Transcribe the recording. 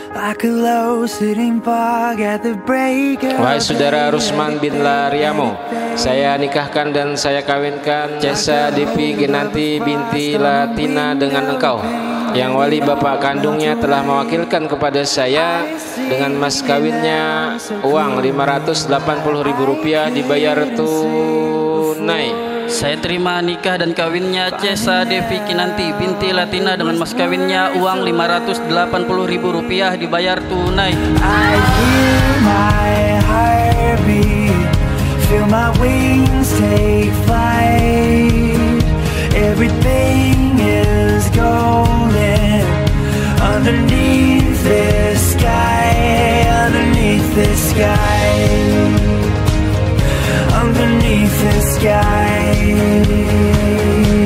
Wahai saudara Rusman bin Lariamo, saya nikahkan dan saya kawinkan Cesa Devi Ginanti binti Latina dengan engkau, yang wali bapak kandungnya telah mewakilkan kepada saya dengan mas kawinnya uang Rp580.000 dibayar tunai. Saya terima nikah dan kawinnya Cesa Devi Kinanti binti Latina dengan mas kawinnya uang Rp580.000 dibayar tunai. I hear my heart beat, feel my wings take flight. Everything is golden underneath this sky, underneath this sky, underneath the sky.